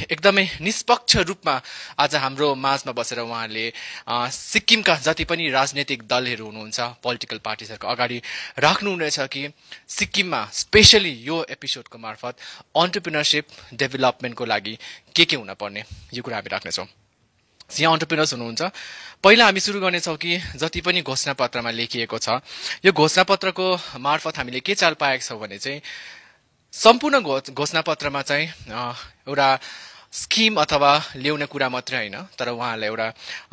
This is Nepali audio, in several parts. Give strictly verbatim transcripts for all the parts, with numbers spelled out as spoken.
एकदमै निष्पक्ष रूपमा आज हाम्रो माझमा बसेर उहाँले सिक्किमका जति पनि राजनीतिक दलहरू हुनुहुन्छ पोलिटिकल पार्टिजहरूको अगाडि राख्नुहुनेछ कि सिक्किममा स्पेशली यो एपिसोडको मार्फत एन्टरप्रेन्योरशिप डेभलपमेन्टको लागि के के हुन पर्ने यो कुरा हामी राख्नेछौँ। यहाँ एन्टरप्रेन्योर्स हुनुहुन्छ। पहिला हामी सुरु गर्नेछौँ कि जति पनि घोषणापत्रमा लेखिएको छ यो घोषणापत्रको मार्फत हामीले के चाल पाएका छौँ भने चाहिँ सम्पूर्ण घोषणापत्रमा चाहिँ एउटा स्किम अथवा ल्याउने कुरा मात्रै होइन, तर उहाँहरूलाई एउटा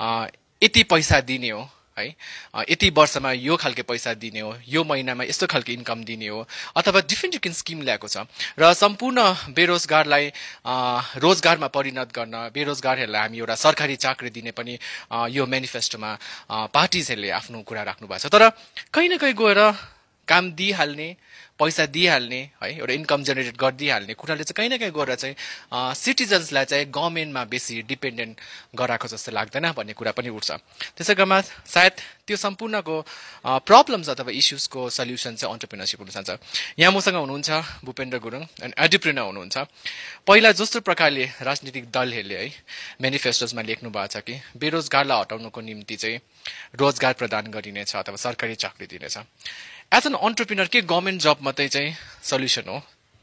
यति पैसा दिने हो है, यति वर्षमा यो खालके पैसा दिने हो, यो महिनामा यस्तो खालके इन्कम दिने हो, अथवा डिफ्रेन्ट डिफ्रेन्ट स्किम ल्याएको छ र सम्पूर्ण बेरोजगारलाई रोजगारमा परिणत गर्न, बेरोजगारहरूलाई हामी एउटा सरकारी चाकरी दिने पनि यो मेनिफेस्टोमा पार्टिजहरूले आफ्नो कुरा राख्नु भएको छ। तर कहीँ न कहीँ गएर काम दिइहाल्ने, पैसा दिइहाल्ने है, एउटा इन्कम जेनेरेट गरिदिइहाल्ने कुराले चाहिँ कहीँ न कहीँ गएर चाहिँ सिटिजन्सलाई चाहिँ गभर्मेन्टमा बेसी डिपेन्डेन्ट गराएको जस्तो लाग्दैन भन्ने कुरा पनि उठ्छ। त्यसै क्रममा सायद त्यो सम्पूर्णको प्रब्लम्स अथवा इस्युजको सल्युसन चाहिँ एन्टरप्रेन्योरशिप हुन जान्छ। यहाँ मसँग हुनुहुन्छ भूपेन्द्र गुरुङ एन्ड एन्टरप्रेन्योर हुनुहुन्छ। पहिला जस्तो प्रकारले राजनीतिक दलहरूले है मेनिफेस्टोजमा लेख्नु भएको छ कि बेरोजगारलाई हटाउनुको निम्ति चाहिँ रोजगार प्रदान गरिनेछ अथवा सरकारी चाकरी दिनेछ। एज एन एन्टरप्रेन्योर के गभर्मेन्ट जब मात्रै चाहिँ सल्युसन हो?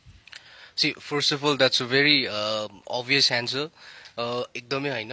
See first of all that's a very obvious answer. एकदमै होइन,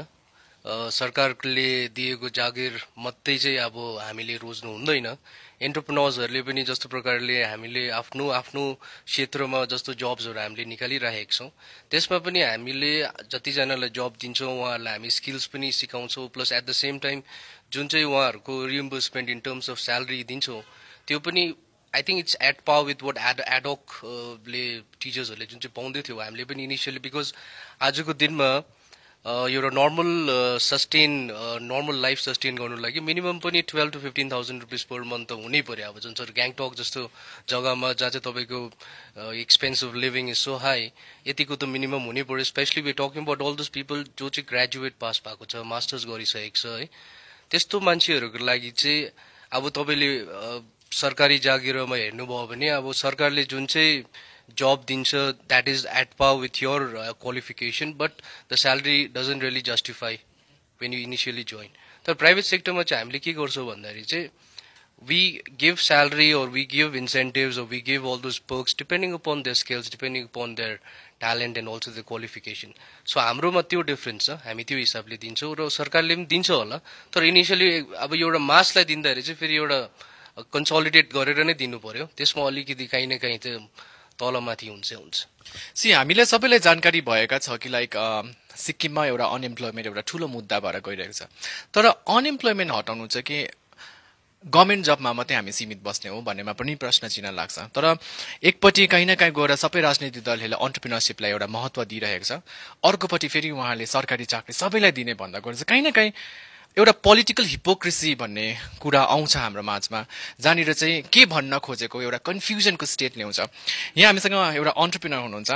सरकारले दिएको जागिर मात्रै चाहिँ अब हामीले रोज्नु हुँदैन। एन्टरप्रेन्योर्सहरूले पनि जस्तो प्रकारले हामीले आफ्नो आफ्नो क्षेत्रमा जस्तो जब्सहरू हामीले निकालिरहेका छौँ, त्यसमा पनि हामीले जतिजनालाई जब दिन्छौँ उहाँहरूलाई हामी स्किल्स पनि सिकाउँछौँ, plus at the same time जुन चाहिँ उहाँहरूको reimbursement in terms of salary दिन्छौँ त्यो पनि I think it's at par with what एड एडोकले टिचर्सहरूले जुन चाहिँ पाउँदै थियो हामीले पनि इनिसियली। बिकज आजको दिनमा एउटा normal sustain normal life sustain गर्नु लागि मिनिमम पनि twelve to fifteen thousand rupees per month त हुनै पर्यो। अब जुन चाहिँ ग्याङटक जस्तो जग्गामा जहाँ चाहिँ तपाईँको expense of living is so high, यतिको त मिनिमम हुनै पर्यो। Specially we talking about all those people जो चाहिँ ग्रेजुएट पास भएको छ, मास्टर्स गरिसकेको छ है, त्यस्तो मान्छेहरूको लागि चाहिँ अब तपाईँले सरकारी जागिरमा हेर्नुभयो भने अब सरकारले जुन चाहिँ जब दिन्छ that is at par with your qualification, but the salary doesn't really justify when you initially join. तर प्राइभेट सेक्टरमा चाहिँ हामीले के गर्छौँ भन्दाखेरि चाहिँ we give salary or we give incentives or we give all those perks depending upon their skills, depending upon their talent and also their qualification. So हाम्रोमा त्यो डिफरेन्स छ, हामी त्यो हिसाबले दिन्छौँ र सरकारले पनि दिन्छ होला। तर इनिसियली अब एउटा मासलाई दिँदाखेरि चाहिँ फेरि एउटा कन्सोलिडेट गरेर नै दिनु पर्यो, त्यसमा अलिकति काहीँ न काहीँ चाहिँ तलमाथि हुन्छ हुन्छ सी हामीले सबैलाई जानकारी भएका छ कि लाइक सिक्किममा एउटा अनइम्प्लोइमेन्ट एउटा ठुलो मुद्दा भएर गइरहेको छ। तर अनइम्प्लोइमेन्ट हटाउनु चाहिँ के गभर्मेन्ट जबमा मात्रै हामी सीमित बस्ने हो भन्नेमा पनि प्रश्न चिन्ह लाग्छ। तर एकपट्टि कहीँ न कहीँ गएर सबै राजनीतिक दलहरूले एन्टरप्रेन्योरशिपलाई एउटा महत्त्व दिइरहेको छ, अर्कोपट्टि फेरि उहाँले सरकारी चाकरी सबैलाई दिने भन्दा गएर चाहिँ कहीँ न कहीँ एउटा पोलिटिकल हिपोक्रेसी भन्ने कुरा आउँछ हाम्रो माझमा, जहाँनिर चाहिँ के भन्न खोजेको एउटा कन्फ्युजनको स्टेट ल्याउँछ। यहाँ हामीसँग एउटा एन्टरप्रेन्योर हुनुहुन्छ।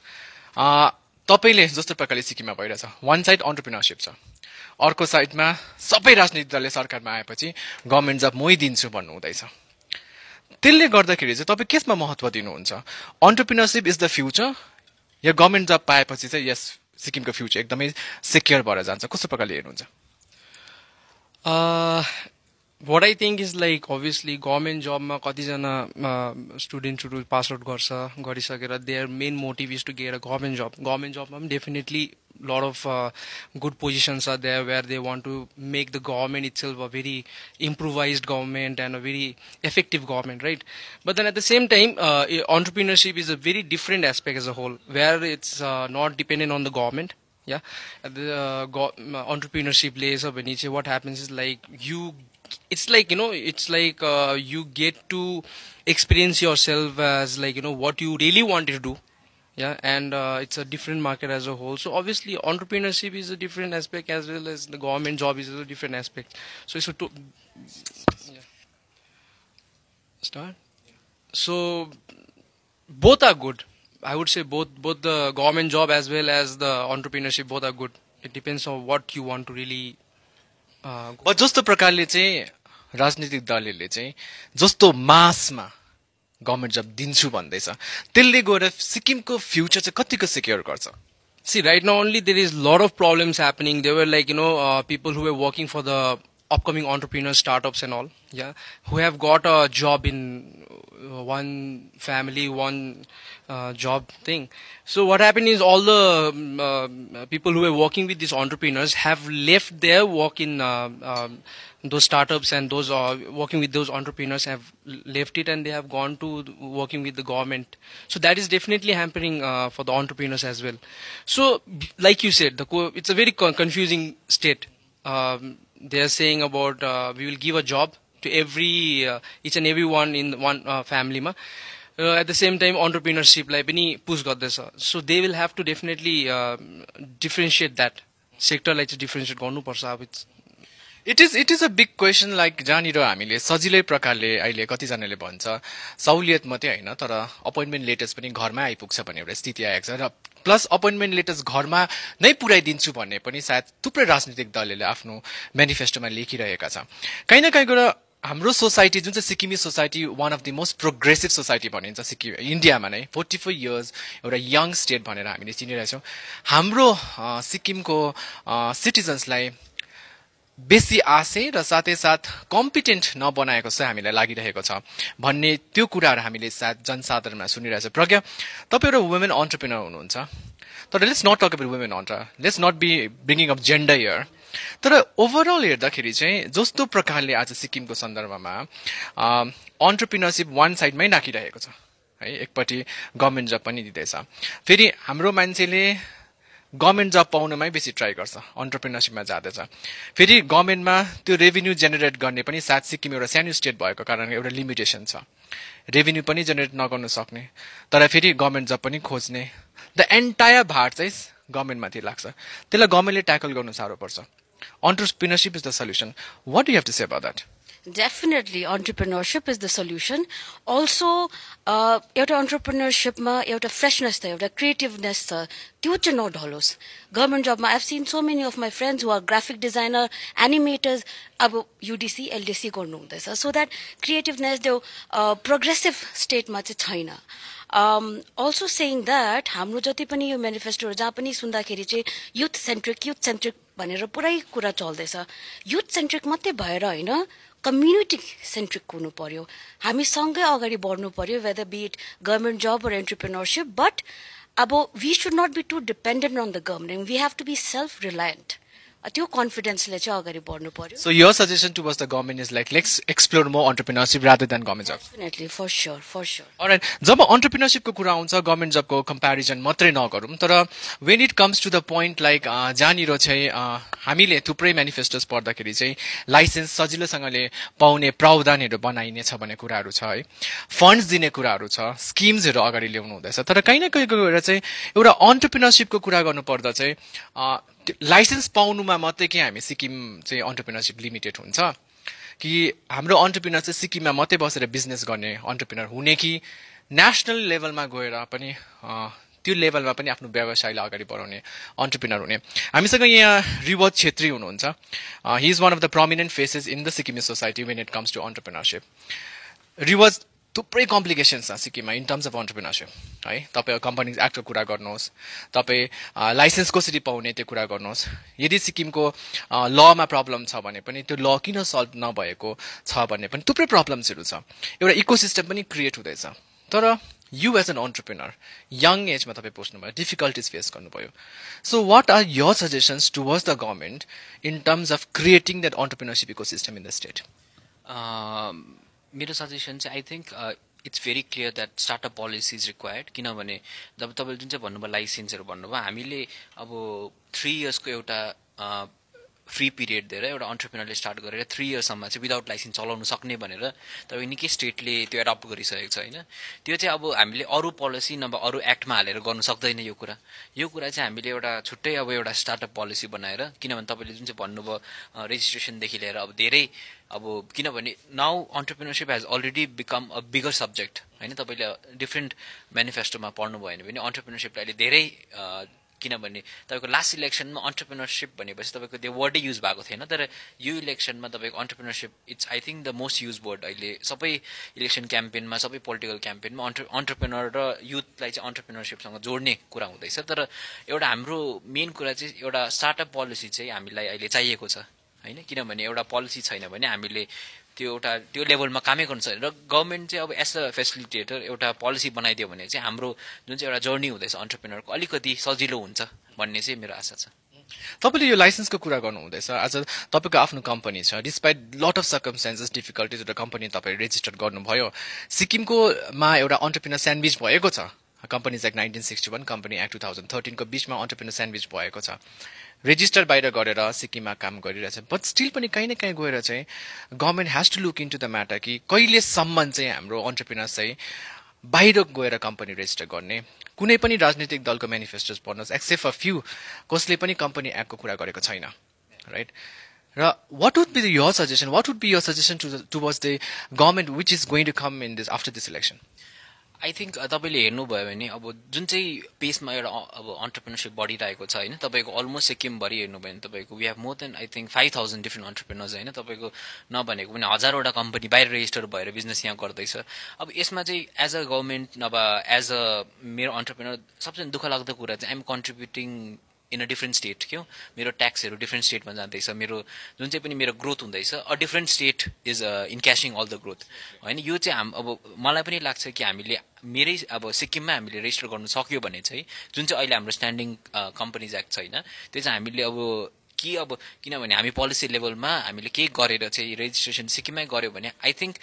तपाईँले जस्तो प्रकारले सिक्किममा भइरहेछ, वान साइड एन्टरप्रेन्योरशिप छ, अर्को साइडमा सबै राजनीतिक दलले सरकारमा आएपछि गभर्मेन्ट जब मै दिन्छु भन्नु हुँदैछ। त्यसले गर्दाखेरि चाहिँ तपाईँ केसमा महत्त्व दिनुहुन्छ? एन्टरप्रेन्योरशिप इज द फ्युचर या गभर्मेन्ट जब पाएपछि चाहिँ यस सिक्किमको फ्युचर एकदमै सिक्योर भएर जान्छ? कस्तो प्रकारले हेर्नुहुन्छ? Uh, what I think is like obviously government job ma katina uh, students who pass out garcha garisakera their main motive is to get a government job. Government job ma definitely lot of uh, good positions are there where they want to make the government itself a very improvised government and a very effective government, right? But then at the same time, uh, entrepreneurship is a very different aspect as a whole, where it's uh, not dependent on the government. Yeah, the uh, go entrepreneurship lays up and what happens is like you, it's like, you know, it's like uh, you get to experience yourself as like, you know, what you really want to do. Yeah, and uh, it's a different market as a whole. So obviously entrepreneurship is a different aspect as well as the government job is a different aspect. So it's a to yeah. Start. So both are good. I would say both both the government job as well as the entrepreneurship both are good. It depends on what you want to really. Uh, but जस्तो प्रकारले चाहिँ राजनीतिक दलहरूले चाहिँ जस्तो मासमा गभर्मेन्ट जब दिन्छु भन्दैछ त्यसले गएर सिक्किमको फ्युचर चाहिँ कतिको सिक्योर गर्छ? See, right now only there is lot of problems happening. There were like, you know, uh, people who were working for the upcoming entrepreneurs, startups and all, yeah, who have got a job in uh, one family, one uh, job thing. So what happened is all the um, uh, people who were working with these entrepreneurs have left their work in uh, um, those startups, and those uh, working with those entrepreneurs have left it and they have gone to working with the government. So that is definitely hampering uh, for the entrepreneurs as well. So like you said, the co- it's a very con- confusing state. Um, they are saying about uh, we will give a job to every uh, each and every one in one uh, family ma. Uh, at the same time entrepreneurship like पनि push गर्दैछ. So they will have to definitely uh, differentiate that sector like differentiate गर्नुपर्छ. अब it's it is it is a big question like जहाँनिर हामीले सजिलै प्रकारले अहिले कतिजनाले भन्छ सहुलियत मात्रै होइन तर अपोइन्टमेन्ट लेटर्स पनि घरमा आइपुग्छ भन्ने एउटा स्थिति आएको छ र प्लस अपोइन्टमेन्ट लेटर्स घरमा नै पुर्याइदिन्छु भन्ने पनि सायद थुप्रै राजनीतिक दलहरूले आफ्नो मेनिफेस्टोमा लेखिरहेका छ. कहीँ न कहीँ गएर हाम्रो सोसाइटी जुन चाहिँ सिक्किमी society one of the most progressive society भनिन्छ सिक्किम इन्डियामा नै फोर्टी फोर इयर्स एउटा यङ स्टेट भनेर हामीले चिनिरहेछौँ. हाम्रो सिक्किमको सिटिजन्सलाई बेसी आशे र साथै साथ कम्पिटेन्ट नबनाएको चाहिँ हामीलाई लागिरहेको छ भन्ने त्यो कुराहरू हामीले सायद जनसाधारणमा सुनिरहेछ. प्रज्ञा, तपाईँ एउटा वुमेन अन्टरप्रेनर हुनुहुन्छ, तर let's not talk about women enter let's not be bringing of gender here. तर ओभरअल हेर्दाखेरि चाहिँ जस्तो प्रकारले आज सिक्किमको सन्दर्भमा अन्टरप्रिनरसिप वान साइडमै राखिरहेको छ है, एकपट्टि गभर्मेन्ट जब पनि दिँदैछ, फेरि हाम्रो मान्छेले गभर्मेन्ट जब पाउनमै बेसी ट्राई गर्छ, अन्टरप्रिनरसिपमा जाँदैछ. फेरि गभर्मेन्टमा त्यो रेभिन्यू जेनेरेट गर्ने पनि साथ सिक्किम एउटा सानो स्टेट भएको कारणले एउटा लिमिटेसन छ, रेभिन्यू पनि जेनेरेट नगर्नु सक्ने तर फेरि गभर्मेन्ट जब पनि खोज्ने. द एन्टायर भार चाहिँ गभर्मेन्टमाथि लाग्छ, त्यसलाई गभर्मेन्टले ट्याकल गर्नु साह्रो पर्छ. Entrepreneurship is the solution. What do you have to say about that? Definitely, entrepreneurship is the solution. Also, uh, एउटा entrepreneurship मा एउटा freshness छ, एउटा creativeness छ, त्यो चाहिँ नढलोस्. Government job मा I've seen so many of my friends who are graphic designer, animators, अब U D C, L D C गर्नु हुँदैछ. So that creativeness त्यो uh, progressive state मा चाहिँ छैन. Um, also saying that हाम्रो जति पनि यो मेनिफेस्टोहरू जहाँ पनि सुन्दाखेरि चाहिँ youth centric, youth centric भनेर पुरै कुरा चल्दैछ. youth centric मात्रै भएर होइन, कम्युनिटी सेन्ट्रिक हुनु पर्यो. हामी सँगै अगाडि बढ्नु पर्यो, whether be it government job or entrepreneurship. But अब we should not be too dependent on the government. We have to be self-reliant. त्यो कन्फिडेन्सले चाहिँ अगाडि बढ्नु पर्यो. So your suggestion towards the government is like let's explore more entrepreneurship rather than government job. Definitely, for sure, for sure. Alright, job entrepreneurship को कुरा आउँछ गभर्मेन्ट जबको कम्प्यारिजन मात्रै नगरौँ, तर when it comes to the point like जहाँनिर चाहिँ हामीले थुप्रै मेनिफेस्टोस पढ्दाखेरि चाहिँ लाइसेन्स सजिलोसँगले पाउने प्रावधानहरू बनाइनेछ भन्ने कुराहरू छ है, फन्ड्स दिने कुराहरू छ, स्किम्सहरू अगाडि ल्याउनु हुँदैछ. तर कहीँ न कहीँ गएर चाहिँ एउटा अन्टरप्रिनरसिपको कुरा गर्नुपर्दा चाहिँ लाइसेन्स पाउनुमा मात्रै कि हामी सिक्किम चाहिँ अन्टरप्रिनरसिप लिमिटेड हुन्छ कि हाम्रो अन्टरप्रिनर चाहिँ सिक्किममा मात्रै बसेर बिजनेस गर्ने अन्टरप्रिनर हुने कि नेसनल लेभलमा गएर पनि त्यो लेभलमा पनि आफ्नो व्यवसायलाई अगाडि बढाउने अन्टरप्रिनर हुने. हामीसँग यहाँ रिवज छेत्री हुनुहुन्छ. He is one of the prominent faces in the सिक्किमी society when it comes to entrepreneurship. Rewaj थुप्रै कम्प्लिकेसन्स छ सिक्किममा इन टर्म्स अफ अन्टरप्रिनरसिप है. तपाईँ कम्पनी एक्टको कुरा गर्नुहोस्, तपाईँ लाइसेन्स कसरी पाउने त्यो कुरा गर्नुहोस्. यदि सिक्किमको लमा प्रब्लम छ भने पनि त्यो ल किन सल्भ नभएको छ भन्ने पनि थुप्रै प्रब्लम्सहरू छ. एउटा इकोसिस्टम पनि क्रिएट हुँदैछ. तर you as an entrepreneur young एजमा तपाईँ पस्नुभयो, डिफिकल्टिज फेस गर्नुभयो. So what are your suggestions towards the government in terms of creating that entrepreneurship ecosystem in the state? मेरो सजेसन चाहिँ I think it's very clear that startup policy is required. किनभने जब तपाईँले जुन चाहिँ भन्नुभयो लाइसेन्सहरू भन्नुभयो, हामीले अब थ्री इयर्सको एउटा फ्री पिरियड दिएर एउटा अन्टरप्रिनरले स्टार्ट गरेर थ्री इयर्ससम्म चाहिँ विदाउट लाइसेन्स चलाउनु सक्ने भनेर तपाईँ निकै स्टेटले त्यो एडप्ट गरिसकेको छ होइन. त्यो चाहिँ अब हामीले अरू पोलिसी नभए अरू एक्टमा हालेर गर्नु सक्दैन यो कुरा. यो कुरा चाहिँ हामीले एउटा छुट्टै अब एउटा स्टार्टअप पोलिसी बनाएर, किनभने तपाईँले जुन चाहिँ भन्नुभयो रेजिस्ट्रेसनदेखि लिएर अब धेरै अब किनभने now entrepreneurship has already become a bigger subject होइन. तपाईँले डिफ्रेन्ट मेनिफेस्टोमा पढ्नुभयो भने पनि अन्टरप्रिनरसिपलाई अहिले धेरै किनभने तपाईँको लास्ट इलेक्सनमा अन्टरप्रेनरसिप भनेपछि तपाईँको त्यो वर्डै युज भएको थिएन तर यो इलेक्सनमा तपाईँको entrepreneurship it's I think the most use word अहिले सबै इलेक्सन क्याम्पेनमा सबै पोलिटिकल क्याम्पेनमा अन्टर अन्टरप्रेनर र युथलाई चाहिँ अन्टरप्रेनरसिपसँग जोड्ने कुरा हुँदैछ तर एउटा हाम्रो मेन कुरा चाहिँ एउटा स्टार्टअप पोलिसी चाहिँ हामीलाई अहिले चाहिएको छ होइन किनभने एउटा पोलिसी छैन भने हामीले त्यो एउटा त्यो लेभलमा कामै गर्नु सक्छ र गभर्मेन्ट चाहिँ अब एज अ फेसिलिटेटर एउटा पोलिसी बनाइदियो भने चाहिँ हाम्रो जुन चाहिँ एउटा जर्नी हुँदैछ अन्टरप्रेनरको अलिकति सजिलो हुन्छ भन्ने चाहिँ मेरो आशा छ तपाईँले यो लाइसेन्सको कुरा गर्नु हुँदैछ आज तपाईँको आफ्नो कम्पनी छ despite lot of circumstances difficulties एउटा कम्पनी तपाईँ रेजिस्टर गर्नुभयो सिक्किमकोमा एउटा अन्टरप्रेनर स्यान्डविच भएको छ companies act nineteen sixty one company act two thousand थर्टिनको बिचमा अन्टरप्रेनर स्यान्डविच भएको छ रेजिस्टर बाहिर गरेर सिक्किममा काम गरिरहेछ बट स्टिल पनि कहीँ न कहीँ गएर चाहिँ government has to look into the matter कि कहिलेसम्म चाहिँ हाम्रो अन्टरप्रेनर्स चाहिँ बाहिर गएर कम्पनी रेजिस्टर गर्ने कुनै पनि राजनीतिक दलको मेनिफेस्टोज पढ्नुहोस् एक्सेप्ट अ फ्यू कसले पनि कम्पनी एक्टको कुरा गरेको छैन राइट र what would be your suggestion what would be your suggestion to towards the government which is going to come in this after this election I think तपाईँले हेर्नुभयो भने अब जुन चाहिँ पेसमा एउटा अब अन्टरप्रेनरसिप बढिरहेको छ होइन तपाईँको अलमोस्ट सिक्किमभरि हेर्नुभयो भने तपाईँको we have more than I think five thousand different entrepreneurs होइन तपाईँको नभनेको पनि हजारवटा कम्पनी बाहिर रेजिस्टर भएर बिजनेस यहाँ गर्दैछ अब यसमा चाहिँ एज अ गभर्मेन्ट नभए एज अ मेरो अन्टरप्रेनर सबसे दुःख लाग्दो कुरा चाहिँ I'm contributing in a different state क्यों मेरो ट्याक्सहरू डिफ्रेन्ट स्टेटमा जाँदैछ मेरो जुन चाहिँ पनि मेरो ग्रोथ हुँदैछ a different state is in cashing all the growth होइन यो चाहिँ हाम अब मलाई पनि लाग्छ कि हामीले मेरै अब सिक्किममा हामीले रेजिस्टर गर्नु सक्यो भने चाहिँ जुन चाहिँ अहिले हाम्रो स्ट्यान्डिङ कम्पनीज एक्ट छैन त्यो चाहिँ हामीले अब के अब किनभने हामी पोलिसी लेभलमा हामीले केही गरेर चाहिँ रेजिस्ट्रेसन सिक्किममै गऱ्यो भने I think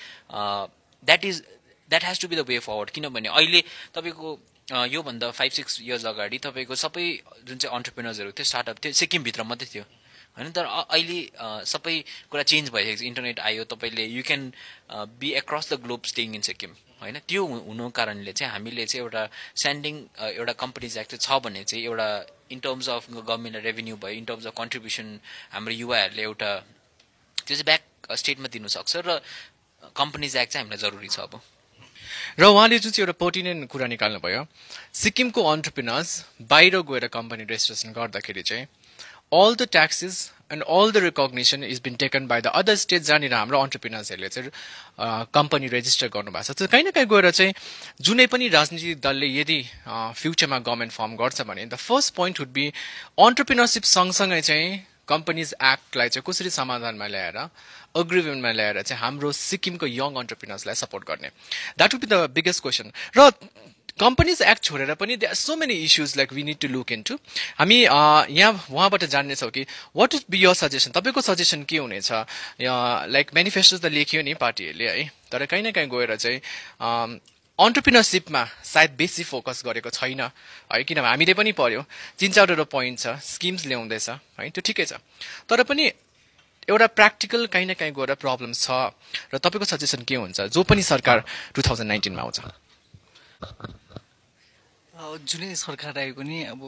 that is that has to be the way forward किनभने अहिले तपाईँको योभन्दा फाइभ सिक्स इयर्स अगाडि तपाईँको सबै जुन चाहिँ अन्टरप्रेनर्सहरू थियो स्टार्टअप थियो सिक्किमभित्र मात्रै थियो होइन तर अहिले सबै कुरा चेन्ज भइसकेको छ इन्टरनेट आयो तपाईँले you can be across the globe staying in Sikkim होइन त्यो हुनु कारणले चाहिँ हामीले चाहिँ एउटा स्ट्यान्डिङ एउटा कम्पनीज एक्ट छ भने चाहिँ एउटा इन टर्म्स अफ गभर्मेन्टलाई रेभेन्यू भयो इन टर्म्स अफ कन्ट्रिब्युसन हाम्रो युवाहरूले एउटा त्यो चाहिँ ब्याक स्टेटमा दिनुसक्छ र कम्पनीज एक्ट चाहिँ हामीलाई जरुरी छ अब र उहाँले जुन चाहिँ एउटा पर्टिनेन्ट कुरा निकाल्नुभयो सिक्किमको अन्टरप्रेनर्स बाहिर गएर कम्पनी रेजिस्ट्रेसन गर्दाखेरि चाहिँ all the taxes and all the recognition is been taken by the other states जहाँनिर हाम्रो अन्टरप्रेनर्सहरूले चाहिँ कम्पनी रेजिस्टर गर्नुभएको छ त्यो कहीँ न कहीँ गएर चाहिँ जुनै पनि राजनीतिक दलले यदि फ्युचरमा गभर्मेन्ट फर्म गर्छ भने the first point would be entrepreneurship सँगसँगै चाहिँ कम्पनीज एक्टलाई चाहिँ कसरी समाधानमा ल्याएर अग्रिमेन्टमा ल्याएर चाहिँ हाम्रो सिक्किमको यङ अन्टरप्रेनर्सलाई सपोर्ट गर्ने that would be the biggest question र कम्पनीज एक्ट छोडेर पनि they are so many issues like we need to look into हामी यहाँ उहाँबाट जान्नेछौँ कि what would be your suggestion तपाईँको सजेसन के हुनेछ लाइक मेनिफेस्टो त लेख्यो नि पार्टीहरूले है तर कहीँ न कहीँ गएर चाहिँ अन्टरप्रिनरसिपमा सायद बेसी फोकस गरेको छैन है किनभने हामीले पनि पढ्यो तिन चारवटा पोइन्ट छ स्किम्स ल्याउँदैछ है त्यो ठिकै छ तर पनि एउटा प्र्याक्टिकल कहीँ न कहीँ गएर प्रब्लम छ र तपाईँको सजेसन के हुन्छ जो पनि सरकार टु थाउजन्ड नाइन्टिनमा आउँछ जुनै सरकार आयो पनि अब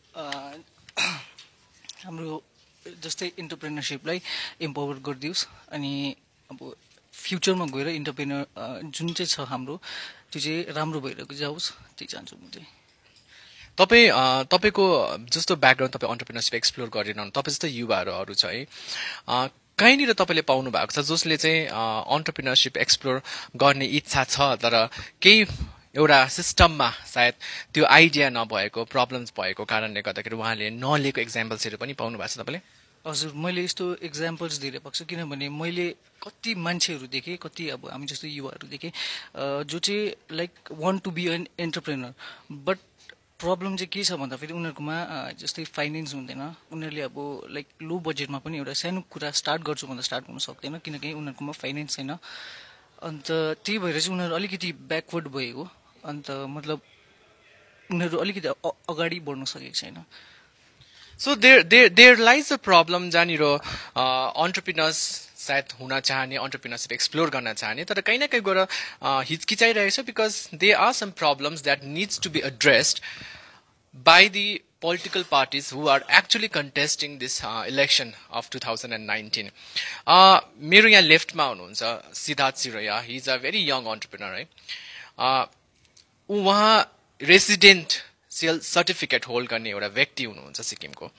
हाम्रो जस्तै इन्टरप्रेनरसिपलाई इम्पावर गरिदियोस् अनि अब फ्युचरमा गएर इन्टरप्रेनर जुन चाहिँ छ हाम्रो त्यो चाहिँ राम्रो भएर जाओस् त्यही चाहन्छु म चाहिँ तपाईँ तपाईँको जस्तो ब्याकग्राउन्ड तपाईँ अन्टरप्रेनरसिप एक्सप्लोर गरिरहनु तपाईँ जस्तो युवाहरू छ है कहीँनिर तपाईँले पाउनु भएको छ जसले चाहिँ अन्टरप्रेनरसिप एक्सप्लोर गर्ने इच्छा छ तर केही एउटा सिस्टममा सायद त्यो आइडिया नभएको प्रब्लम्स भएको कारणले गर्दाखेरि उहाँले नलिएको एक्जाम्पल्सहरू पनि पाउनु भएको छ तपाईँले हजुर मैले यस्तो एक्जाम्पल्स धेरै पाएको छु किनभने मैले कति मान्छेहरू देखेँ कति अब हामी जस्तो युवाहरू देखेँ जो चाहिँ like want to be an entrepreneur but problem चाहिँ के छ भन्दाखेरि उनीहरूकोमा जस्तै फाइनेन्स हुँदैन उनीहरूले अब लाइक लो बजेटमा पनि एउटा सानो कुरा स्टार्ट गर्छु भन्दा स्टार्ट गर्नु सक्दैन किनकि उनीहरूकोमा फाइनेन्स छैन अन्त त्यही भएर चाहिँ उनीहरू अलिकति ब्याकवर्ड भएको अन्त मतलब उनीहरू अलिकति अगाडि बढ्न सकेको छैन so there there there lies a problem जहाँनिर अन्टरप्रिनर्स सायद हुन चाहने अन्टरप्रिनरसिप एक्सप्लोर गर्न चाहने तर कहीँ न कहीँ गएर हिचकिचाइरहेको छ because they are some problems that needs to be addressed by the political parties who are actually contesting this uh, election of two thousand nineteen. Uh, मेरो यहाँ लेफ्टमा हुनुहुन्छ Siddharth Siroya he is a very young entrepreneur है uh, उहाँ रेसिडेन्ट रेसिडेन्सियल सर्टिफिकेट होल्ड गर्ने एउटा व्यक्ति हुनुहुन्छ सिक्किमको।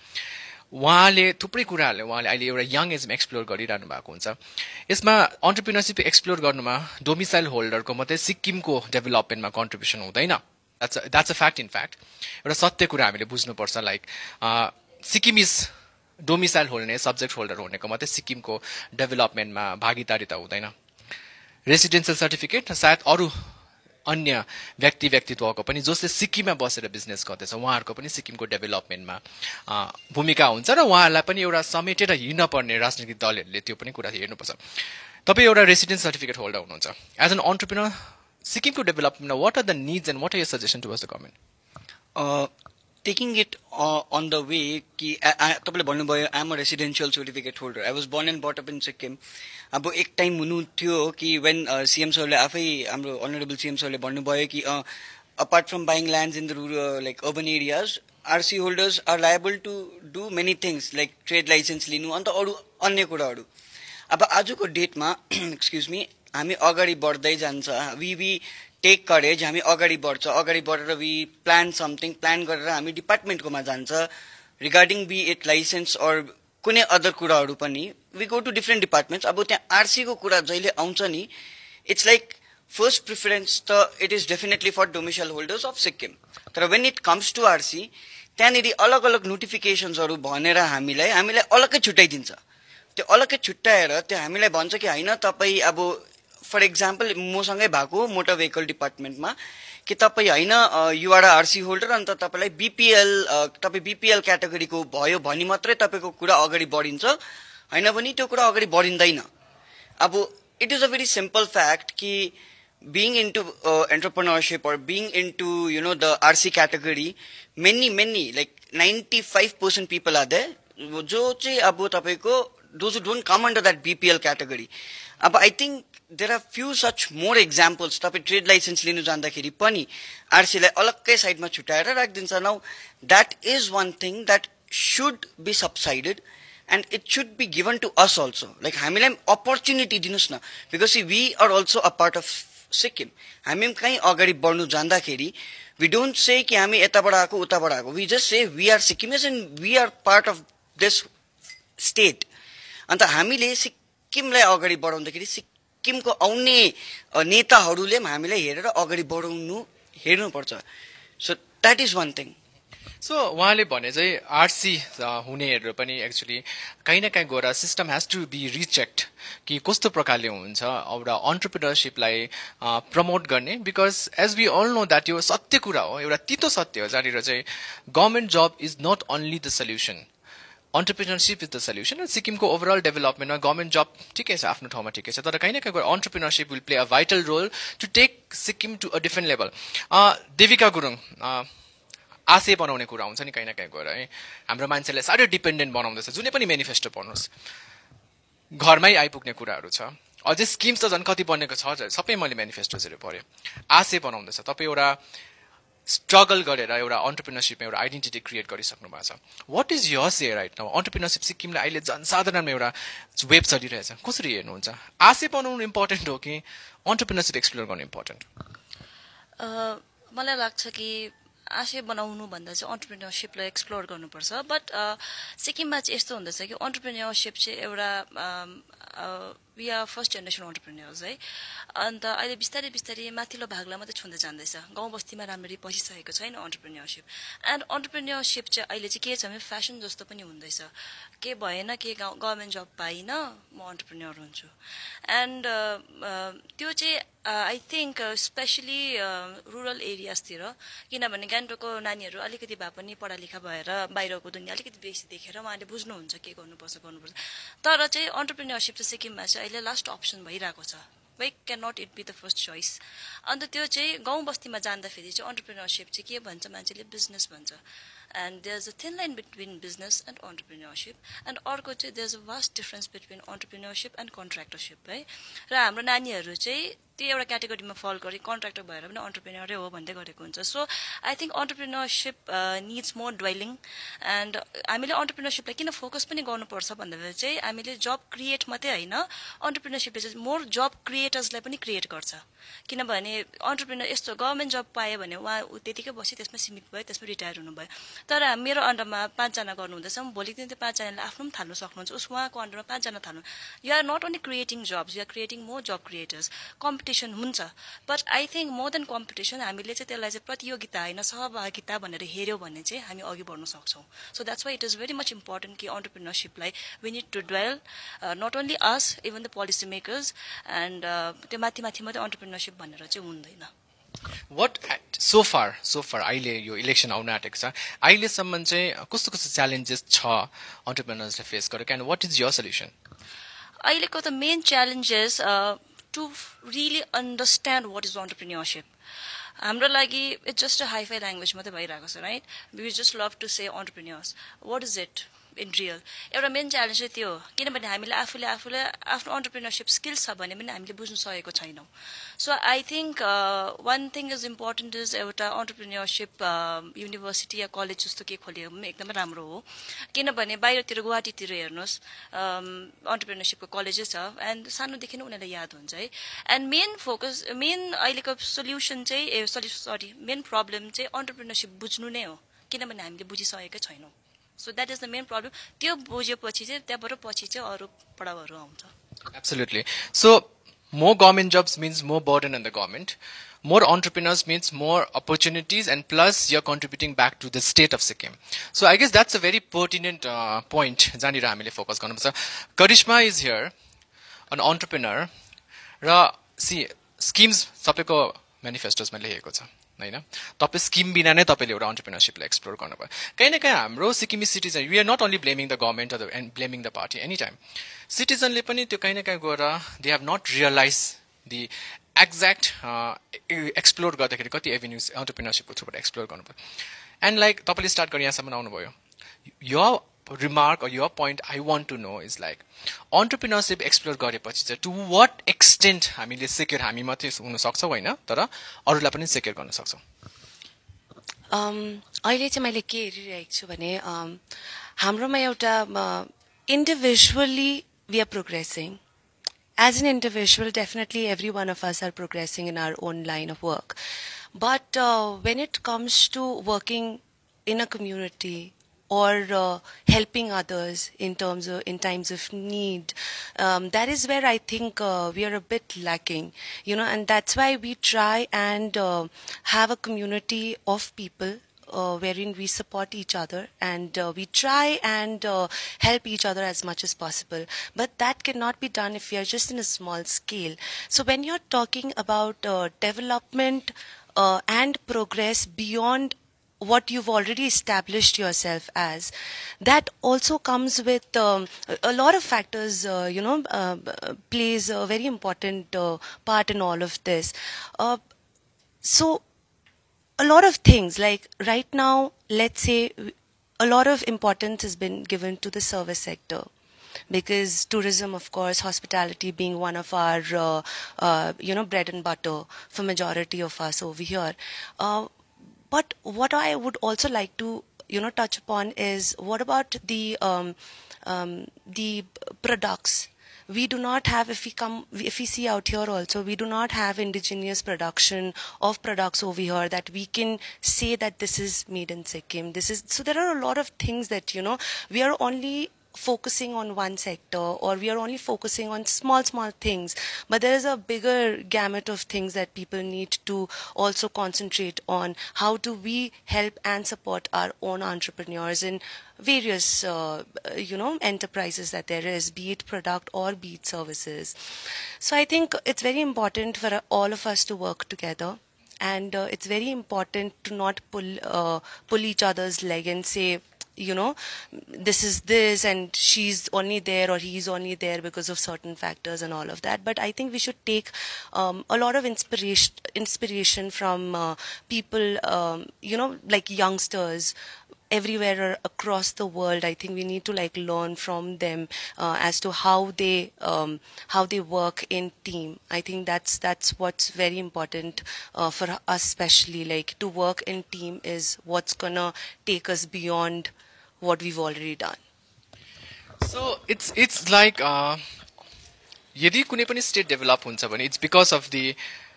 उहाँले थुप्रै कुराहरूले उहाँले अहिले एउटा यङ एजमा एक्सप्लोर गरिरहनु भएको हुन्छ। यसमा अन्टरप्रिनरसिप एक्सप्लोर गर्नुमा डोमिसाइल होल्डरको मात्रै सिक्किमको डेभलपमेन्टमा कन्ट्रिब्युसन हुँदैन। That's that's a fact. In fact एउटा सत्य कुरा हामीले बुझ्नुपर्छ। लाइक सिक्किम इज डोमिसाइल हुने सब्जेक्ट होल्डर हुनेको मात्रै सिक्किमको डेभलपमेन्टमा भागीदारी त हुँदैन। रेसिडेन्सियल सर्टिफिकेट सायद अरू अन्य व्यक्ति व्यक्तित्वको पनि जसले सिक्किममा बसेर बिजनेस गर्दैछ उहाँहरूको पनि सिक्किमको डेभलपमेन्टमा भूमिका हुन्छ र उहाँहरूलाई पनि एउटा समेटेर हिँड्न पर्ने राजनीतिक दलहरूले त्यो पनि कुरा हेर्नुपर्छ। तपाईँ एउटा रेसिडेन्स सर्टिफिकेट होल्डर हुनुहुन्छ। एज एन अन्टरप्रिनर सिक्किमको डेभलपमेन्टमा what are the needs and what are your suggestion towards the government? Taking it on the way कि तपाईँले भन्नुभयो I am a residential certificate holder, I was born and brought up in Sikkim. अब एक टाइम हुनु थियो कि वेन सिएम सरले आफै हाम्रो अनरेबल सिएम सरले भन्नुभयो कि apart from buying lands in the rural like urban areas RC holders are liable to do many things like trade license लिनु अन्त अरू अन्य कुराहरू। अब आजको डेटमा एक्सक्युज मी हामी अगाडि बढ्दै जान्छ। वी वी टेक करेज, हामी अगाडि बढ्छ, अगाडि बढेर वी प्लान समथिङ, प्लान गरेर हामी डिपार्टमेन्टकोमा जान्छ regarding be it license or कुनै अदर कुराहरू पनि we go to different departments. अब त्यहाँ आरसीको कुरा जहिले आउँछ नि इट्स लाइक फर्स्ट प्रिफरेन्स त it is definitely for domicile holders of Sikkim. तर when it comes to RC त्यहाँनिर अलग अलग नोटिफिकेसन्सहरू भनेर हामीलाई हामीलाई अलग्गै छुट्याइदिन्छ। त्यो अलग्गै छुट्याएर त्यो हामीलाई भन्छ कि होइन तपाईँ अब फर इक्जाम्पल मसँगै भएको मोटर भेहिकल डिपार्टमेन्टमा कि तपाईँ होइन युआर आरसी होल्डर अन्त तपाईँलाई बिपिएल तपाईँ बिपिएल क्याटेगोरीको भयो भने मात्रै तपाईँको कुरा अगाडि बढिन्छ, होइन भने त्यो कुरा अगाडि बढिँदैन। अब it is a very simple fact कि being into uh, entrepreneurship or being into you know the R C category, many many like ninety-five percent people are there जो चाहिँ अब तपाईको those who don't come under that B P L category. अब I think there are few such more examples. तपाईँ ट्रेड लाइसेन्स लिनु जाँदाखेरि पनि आरसीलाई अलग्गै साइडमा छुट्याएर राखिदिन्छ। Now that is one thing that should be subsided and it should be given to us also. Like हामीलाई opportunity दिनुस् न, because see, we are also a part of Sikkim. हामी कहीँ अगाडि बढ्नु जाँदाखेरि वी डोन्ट से कि हामी यताबाट आएको उताबाट आएको, we just say we are Sikkimese and we are part of this state. अन्त हामीले सिक्किमलाई अगाडि बढाउँदाखेरि सिक्किमको आउने नेताहरूले पनि हामीलाई हेरेर अगाडि बढाउनु हेर्नुपर्छ। So that is one thing. So उहाँले भने चाहिँ आरसी हुनेहरू पनि एक्चुली कहीँ न कहीँ गएर system has to be rechecked कि कस्तो प्रकारले हुन्छ एउटा अन्टरप्रिनरसिपलाई प्रमोट गर्ने। Because as we all know that यो सत्य कुरा हो, एउटा तितो सत्य हो जहाँनिर चाहिँ government job is not only the solution, entrepreneurship is the solution. सिक्किमको ओभरअल डेभलपमेन्टमा गभर्मेन्ट जब ठिकै छ, आफ्नो ठाउँमा ठिकै छ, तर कहीँ न कहीँ गएर entrepreneurship will play a vital role to take Sikkim to a different level. Devika Gurung आशय बनाउने कुरा हुन्छ नि कहीँ न कहीँ गएर है, हाम्रो मान्छेलाई साह्रै डिपेन्डेन्ट बनाउँदैछ। जुनै पनि मेनिफेस्टो पढ्नुहोस् घरमै आइपुग्ने कुराहरू छ, अझै स्किम्स त झन् कति बनेको छ, सबै मैले मेनिफेस्टोजहरू पढेँ। आशय बनाउँदैछ, तपाईँ एउटा स्ट्रगल गरेर एउटा अन्टरप्रिनरसिपमा एउटा आइडेन्टिटी क्रिएट गरिसक्नु भएको छ। What is your say right now entrepreneurship सिक्किमलाई अहिले जनसाधारणमा एउटा वेब चलिरहेछ, कसरी हेर्नुहुन्छ? आशय बनाउनु इम्पोर्टेन्ट हो कि अन्टरप्रिनरसिप एक्सप्लोर गर्नु इम्पोर्टेन्ट? मलाई लाग्छ कि आशय बनाउनु भन्दा चाहिँ अन्टरप्रिनरसिपलाई एक्सप्लोर गर्नुपर्छ। बट सिक्किममा चाहिँ यस्तो हुँदैछ कि अन्टरप्रिनरसिप चाहिँ एउटा we are first generation entrepreneurs है, अन्त अहिले बिस्तारै बिस्तारै माथिल्लो भागलाई मात्रै छुँदै जाँदैछ, गाउँ बस्तीमा राम्ररी पसिसकेको छैन अन्टरप्रिन्यरसिप। एन्ड अन्टरप्रिन्यरसिप चाहिँ अहिले चाहिँ के छ भने फेसन जस्तो पनि हुँदैछ, के भएन के गभर्मेन्ट जब पाइन म अन्टरप्रिन्यर हुन्छु। एन्ड त्यो चाहिँ आई थिङ्क स्पेसली रुरल एरियाजतिर, किनभने गान्तोकको नानीहरू अलिकति भए पनि पढालेखा भएर बाहिरको दुनियाँ अलिकति बेसी देखेर उहाँले बुझ्नुहुन्छ के गर्नुपर्छ गर्नुपर्छ। तर चाहिँ अन्टरप्रिन्यरसिप चाहिँ सिक्किममा चाहिँ अहिले लास्ट अप्सन भइरहेको छ, why can not it be the first choice. अन्त त्यो चाहिँ गाउँ बस्तीमा जाँदाखेरि चाहिँ अन्टरप्रिनरसिप चाहिँ के भन्छ मान्छेले बिजनेस भन्छ। And there is a thin line between business and entrepreneurship. And अर्को चाहिँ there is a vast difference between entrepreneurship and contractorship है। र हाम्रो नानीहरू चाहिँ त्यो एउटा क्याटेगोरीमा फल गरी कन्ट्र्याक्टर भएर पनि अन्टरप्रेन्योरै हो भन्दै गरेको हुन्छ so I think entrepreneurship needs more dwelling and हामीले अन्टरप्रेन्योरसिपलाई किन फोकस पनि गर्नुपर्छ भन्दाखेरि चाहिँ हामीले जब क्रिएट मात्रै होइन अन्टरप्रेन्योरसिपले चाहिँ मोर जब क्रिएटर्सलाई पनि क्रिएट गर्छ किनभने अन्टरप्रेन्योर यस्तो गभर्मेन्ट जब पायो भने उहाँ त्यतिकै बसी त्यसमा सीमित भयो त्यसमा रिटायर हुनुभयो तर मेरो अन्डरमा पाँचजना गर्नुहुँदैछ भोलिको दिन त्यो पाँचजनाले आफ्नो पनि थाल्नु सक्नुहुन्छ उस उहाँको अन्डरमा पाँचजना थाल्नु you are not only creating jobs you are creating more job creators competition हुन्छ but I think more than competition हामीले चाहिँ त्यसलाई चाहिँ प्रतियोगिता होइन सहभागिता भनेर हेऱ्यौँ भने चाहिँ हामी अघि बढ्न सक्छौँ so that's why it is very much important कि अन्टरप्रेन्योरसिपलाई we need to dwell not only us even the policy makers and त्यो माथि माथि मात्रै अन्टरप्रेन्योरसिप भनेर चाहिँ हुँदैन what so far so far अहिले यो इलेक्सन आउन आँटेको छ अहिलेसम्म चाहिँ कस्तो कस्तो च्यालेन्जेस छ अन्टरप्रेन्योर्सले फेस गरेको and what is your solution अहिलेको त main challenges to really understand what is entrepreneurship हाम्रो लागि it's just a hi fi language मात्रै भइरहेको छ right we just love to say entrepreneurs what is it in real एउटा मेन च्यालेन्ज चाहिँ त्यो हो किनभने हामीले आफूले आफूले आफ्नो अन्टरप्रेन्योरसिप स्किल्स छ भने पनि हामीले बुझ्नु सकेको छैनौँ so I think one thing is important is एउटा अन्टरप्रेन्योरसिप युनिभर्सिटी या कलेज जस्तो के खोलियो भने एकदमै राम्रो हो किनभने बाहिरतिर गुवाहाटीतिर हेर्नुहोस् अन्टरप्रेन्योरसिपको कलेजेस छ एन्ड सानोदेखि नै उनीहरूलाई याद हुन्छ है एन्ड मेन फोकस मेन अहिलेको सोल्युसन चाहिँ ए सरी मेन प्रब्लम चाहिँ अन्टरप्रेन्योरसिप बुझ्नु नै हो किनभने हामीले बुझिसकेकै छैनौँ so that is the main problem त्यो बुझेपछि चाहिँ त्यहाँबाट पछि चाहिँ अरू पढाउहरू आउँछ absolutely so more government jobs means more burden on the government, more entrepreneurs means more opportunities, and plus you're contributing back to the state of Sikkim. So I guess that's a very pertinent uh, point janira हामीले focus गर्नुपर्छ Karishma is here, an entrepreneur र see schemes सबैको manifestos मा लेखेको छ हैन तपाई स्किम बिना नै तपाईले एउटा अन्टरप्रेन्योरसिपलाई एक्सप्लोर गर्नुभयो कहीं न कहीं हाम्रो सिक्किमी citizen we are not only blaming the government or and blaming the party any time सिटिजनले पनि त्यो कहीं न कहीं गएर they have not realise the exact explore गर्दाखेरि कति एभेन्युज अन्टरप्रेन्योरसिपको थ्रुबाट एक्सप्लोर गर्नुभयो एन्ड लाइक तपाईँले स्टार्ट गरेर यहाँसम्म आउनुभयो यो remark or your point I want to know is like entrepreneurship explore गरेपछि चाहिँ to what extent हामीले सेक्युर हामी मात्रै हुन सक्छौँ हैन तर अरूलाई पनि सेक्युर गर्न सक्छौँ अहिले चाहिँ मैले के हेरिरहेको छु भने हाम्रोमा एउटा individually we are progressing as an individual definitely every one of us are progressing in our own line of work but uh, when it comes to working in a community or uh, helping others in terms of in times of need um, that is where I think uh, we are a bit lacking you know and that's why we try and uh, have a community of people uh, wherein we support each other and uh, we try and uh, help each other as much as possible but that cannot be done if we are just in a small scale so when you're talking about uh, development uh, and progress beyond what you've already established yourself as that also comes with um, a lot of factors uh, you know uh, plays a very important uh, part in all of this uh, so a lot of things like right now let's say a lot of importance has been given to the service sector because tourism of course hospitality being one of our uh, uh, you know bread and butter for majority of us over here uh, But what I would also like to, you know, touch upon is what about the um, um, the products? We do not have, if we come, if we see out here also, we do not have indigenous production of products over here that we can say that this is made in Sikkim. This is so there are a lot of things that you know we are only focusing on one sector or we are only focusing on small small things but there is a bigger gamut of things that people need to also concentrate on how do we help and support our own entrepreneurs in various uh, you know enterprises that there is be it product or be it services so I think it's very important for all of us to work together and uh, it's very important to not pull uh, pull each other's leg and say you know this is this and she's only there or he's only there because of certain factors and all of that but I think we should take um, a lot of inspiration inspiration from uh, people um, you know like youngsters everywhere across the world. I think we need to like learn from them uh, as to how they um, how they work in team. I think that's that's what's very important uh, for us, especially like to work in team is what's gonna take us beyond what we've already done. So it's it's like uh, यदि कुनै पनि स्टेट डेभलप हुन्छ भने it's because of the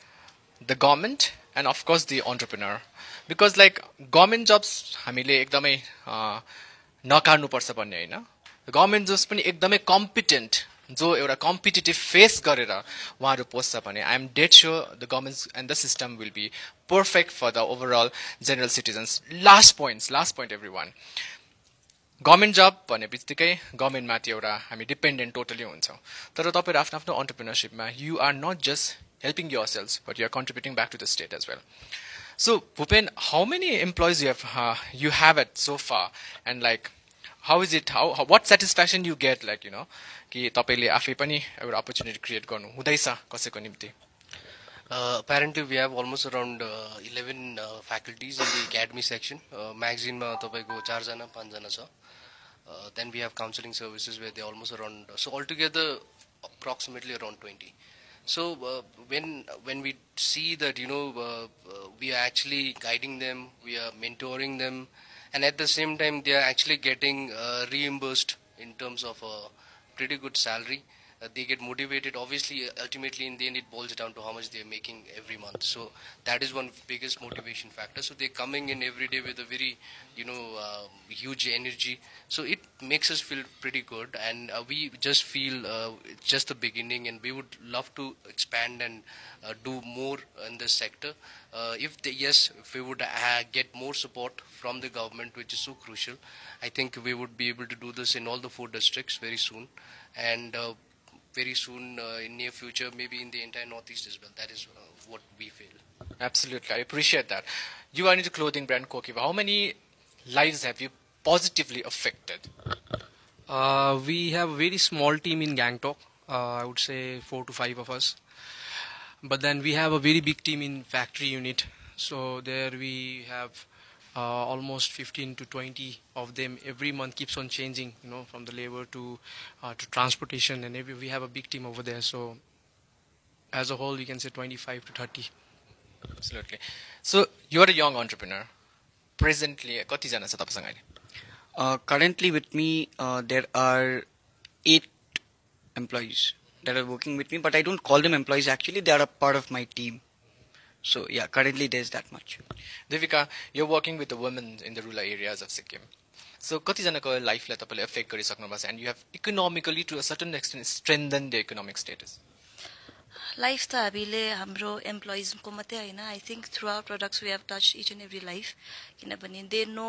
the government and of course the entrepreneur because like government jobs हामीले एकदमै नकार्नुपर्छ भन्ने होइन गभर्मेन्ट जब्स पनि एकदमै कम्पिटेन्ट जो एउटा कम्पिटेटिभ फेस गरेर उहाँहरू पोस्छ भने I am dead sure the government and the system will be perfect for the overall general citizens last points last point every one government job भन्ने बित्तिकै गभर्मेन्टमाथि एउटा हामी डिपेन्डेन्ट टोटली हुन्छौँ तर तपाईँहरू आफ्नो आफ्नो अन्टरप्रिनरसिपमा you are not just helping yourselves, but you are contributing back to the state as well. So, Bhupen, how many employees you have uh, you have at so far, and like, how is it? How, how what satisfaction you get? Like, you know, कि तपाईले आफै पनि एउटा opportunity create गर्नु हुँदैछ कसैको निम्ति. Uh, apparently, we have almost around uh, eleven uh, faculties in the academy section. Uh, magazine ma तपाईको चार जना पाँच जना छ. Uh, then we have counseling services where they almost around. So altogether, approximately around twenty. So uh, when when we see that you know uh, uh, we are actually guiding them, we are mentoring them, and at the same time they are actually getting uh, reimbursed in terms of a pretty good salary. Uh, they get motivated. Obviously, ultimately in the end, it boils down to how much they are making every month. So that is one biggest motivation factor. So they're coming in every day with a very, you know, uh, huge energy. So it makes us feel pretty good, and uh, we just feel uh, it's just the beginning, and we would love to expand and uh, do more in this sector. Uh, if they, yes, if we would uh, get more support from the government, which is so crucial, I think we would be able to do this in all the four districts very soon, and. Uh, very soon uh, in near future, maybe in the entire Northeast as well. That is uh, what we feel. Absolutely, I appreciate that. You are into clothing brand Kokiva. How many lives have you positively affected? Uh, we have a very small team in Gangtok. Uh, I would say four to five of us. But then we have a very big team in factory unit. So there we have uh, almost fifteen to twenty of them. Every month keeps on changing, you know, from the labor to uh, to transportation, and every, we have a big team over there. So as a whole, you can say twenty-five to thirty. Absolutely. So you are a young entrepreneur. Presently, कति जना छ तपाईसँग अहिले? Uh, currently with me, uh, there are eight employees that are working with me, but I don't call them employees. Actually, they are a part of my team. So yeah, currently there's that much. Devika, you're working with the women in the rural areas of Sikkim. So कति जनाको लाइफलाई तपाईले अफेक्ट गरिसक्नु भएको छ, and you have economically to a certain extent strengthened the economic status. Life त हामीले हाम्रो एम्प्लोइजको मात्रै होइन, I think through our products we have touch each and every life, किनभने they know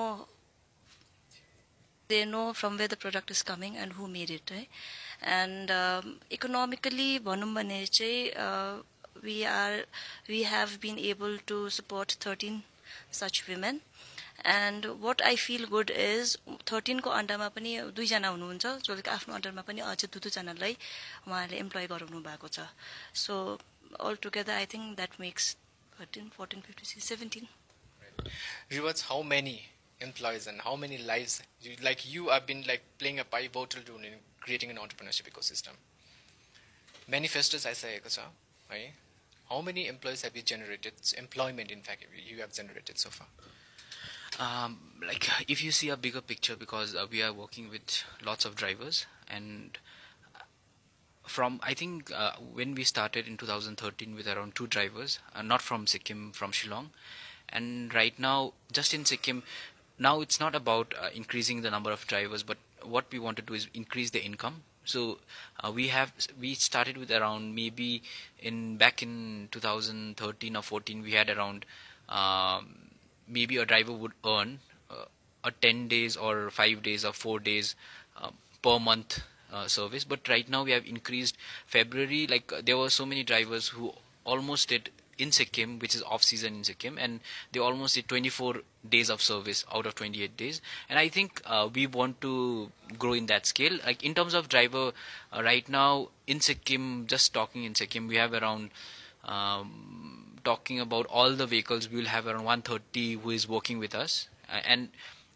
they know from where the product is coming and who made it है. एन्ड इकोनोमिकली भनौँ भने चाहिँ we are we have been able to support thirteen such women, and what I feel good is thirteen को अन्डरमा पनि दुईजना हुनुहुन्छ जसले आफ्नो अन्डरमा पनि अझ दुई दुईजनालाई उहाँहरूले एम्प्लोय गराउनु भएको छ. So all together I think that makes thirteen, fourteen, fifteen, sixteen, seventeen. Rewards, how many employees and how many lives you, like you have been like playing a pivotal role in creating an entrepreneurship ecosystem. Manifestos आइसकेको छ है. How many employees have you generated, employment in fact, you have generated so far? Um, like if you see a bigger picture, because uh, we are working with lots of drivers, and from I think uh, when we started in two thousand thirteen with around two drivers, uh, not from Sikkim, from Shillong, and right now just in Sikkim, now it's not about uh, increasing the number of drivers, but what we want to do is increase the income. So uh, we have we started with around maybe in back in two thousand thirteen or fourteen we had around um, maybe a driver would earn uh, a ten days or five days or four days uh, per month uh, service. But right now we have increased. February, like uh, there were so many drivers who almost did in Sikkim, which is off season in Sikkim, and they almost did twenty-four days of service out of twenty-eight days. And I think uh, we want to grow in that scale. Like in terms of driver, uh, right now in Sikkim, just talking in Sikkim, we have around um, talking about all the vehicles, we will have around one hundred thirty who is working with us. Uh, and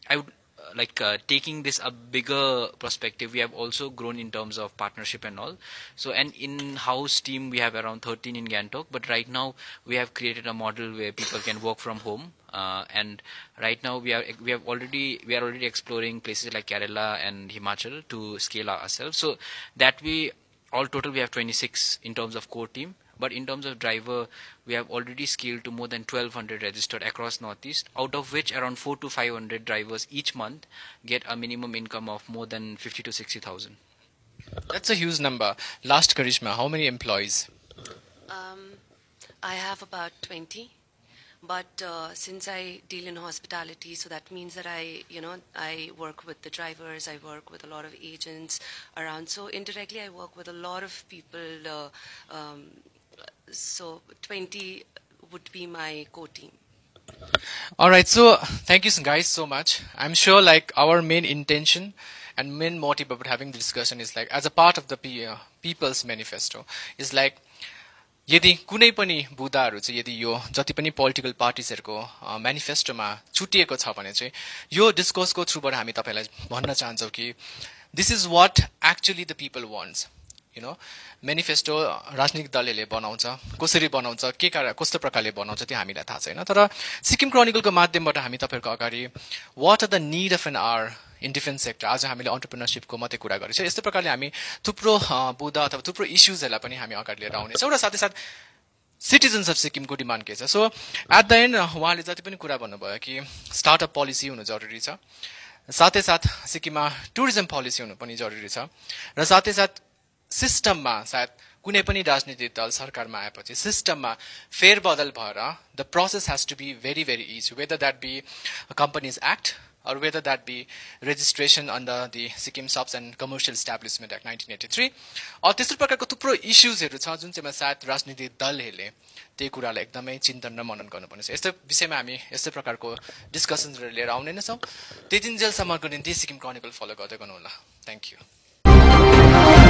I would uh, like uh, taking this a bigger perspective. We have also grown in terms of partnership and all. So, an in-house team we have around thirteen in Gantok, but right now we have created a model where people can work from home. Uh, and right now we are we have already we are already exploring places like Kerala and Himachal to scale ourselves. So that we all total we have twenty-six in terms of core team. But in terms of driver, we have already scaled to more than twelve hundred registered across Northeast, out of which around four to five hundred drivers each month get a minimum income of more than fifty to sixty thousand. That's a huge number. Last, Karishma, how many employees? Um, I have about twenty. But uh, since I deal in hospitality, so that means that I, you know, I work with the drivers, I work with a lot of agents around. So indirectly, I work with a lot of people. Uh, um, so twenty would be my core team. All right, so thank you guys so much. I'm sure like our main intention and main motive about having the discussion is like as a part of the P, uh, People's Manifesto is like यदि कुनै पनि बुदाहरू चाहिँ यदि यो जति पनि पोलिटिकल पार्टिजहरूको म्यानिफेस्टोमा छुटिएको छ भने चाहिँ यो डिस्कोर्सको थ्रुबाट हामी तपाईलाई भन्न चाहन्छौँ कि this is what actually the people wants you know manifesto राजनीतिक दलहरूले बनाउँछ कसरी बनाउँछ के कारण कस्तो प्रकारले बनाउँछ त्यो हामीलाई थाहा छैन तर सिक्किम क्रोनिकलको माध्यमबाट हामी तपाईहरुको अगाडि what are the need of an hour in defence sector आज हामीले एन्टरप्रेन्योरशिपको मात्रै कुरा गरेछौँ यस्तो प्रकारले हामी थुप्रो बुदा अथवा थुप्रो इस्युजहरूलाई पनि हामी अगाडि लिएर आउनेछौँ र साथै साथ सिटिजन्स अफ सिक्किमको डिमान्ड के छ सो एट द एन्ड उहाँले जति पनि कुरा भन्नुभयो कि स्टार्टअप पोलिसी हुनु जरुरी छ साथै साथ सिक्किममा टुरिज्म पोलिसी हुनु पनि जरुरी छ र साथै साथ सिस्टममा सायद कुनै पनि राजनीतिक दल सरकारमा आएपछि सिस्टममा फेरबदल भएर the process has to be very very easy whether that be companies act or whether that be registration under the Sikkim Shops and Commercial Establishment Act nineteen eighty-three or त्यस्तो प्रकारको थुप्रो इस्युजहरू छ जुन चाहिँ सायद राजनीतिक दलहरूले त्यही कुरालाई एकदमै चिन्तन र मनन गर्नुपर्ने छ यस्तो विषयमा हामी यस्तै प्रकारको डिस्कसन्सहरू लिएर आउने नै छौँ त्यति जेलसम्मको निम्ति सिक्किम क्रोनिकल फलो गर्दै गर्नु होला थ्यांक यू